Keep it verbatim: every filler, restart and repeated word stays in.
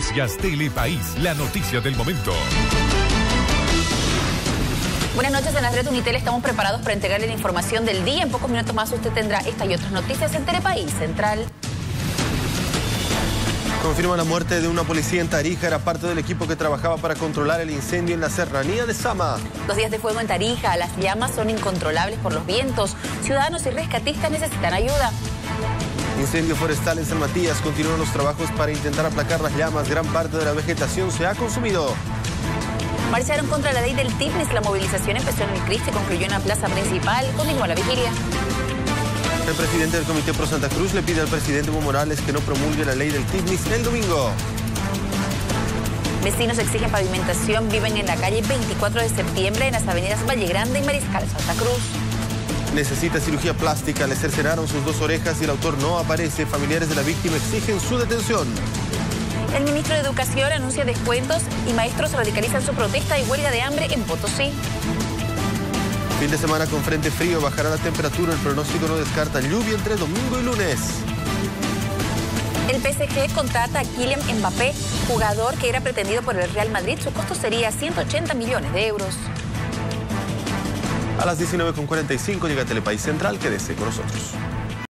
Noticias Telepaís, la noticia del momento. Buenas noches, en la red Unitel estamos preparados para entregarle la información del día. En pocos minutos más usted tendrá esta y otras noticias en Telepaís Central. Confirma la muerte de una policía en Tarija. Era parte del equipo que trabajaba para controlar el incendio en la serranía de Sama. Dos días de fuego en Tarija. Las llamas son incontrolables por los vientos. Ciudadanos y rescatistas necesitan ayuda. Incendio forestal en San Matías. Continúan los trabajos para intentar aplacar las llamas. Gran parte de la vegetación se ha consumido. Marcharon contra la ley del TIPNIS. La movilización empezó en el Cristo y concluyó en la plaza principal. Continuó la vigilia. El presidente del Comité Pro Santa Cruz le pide al presidente Evo Morales que no promulgue la ley del TIPNIS el domingo. Vecinos exigen pavimentación. Viven en la calle veinticuatro de septiembre en las avenidas Valle Grande y Mariscal Santa Cruz. Necesita cirugía plástica. Le cercenaron sus dos orejas y el autor no aparece. Familiares de la víctima exigen su detención. El ministro de Educación anuncia descuentos y maestros radicalizan su protesta y huelga de hambre en Potosí. Fin de semana con frente frío, bajará la temperatura. El pronóstico no descarta lluvia entre domingo y lunes. El P S G contrata a Kylian Mbappé, jugador que era pretendido por el Real Madrid. Su costo sería ciento ochenta millones de euros. A las diecinueve con cuarenta y cinco llega Telepaís Central. Quédese con nosotros.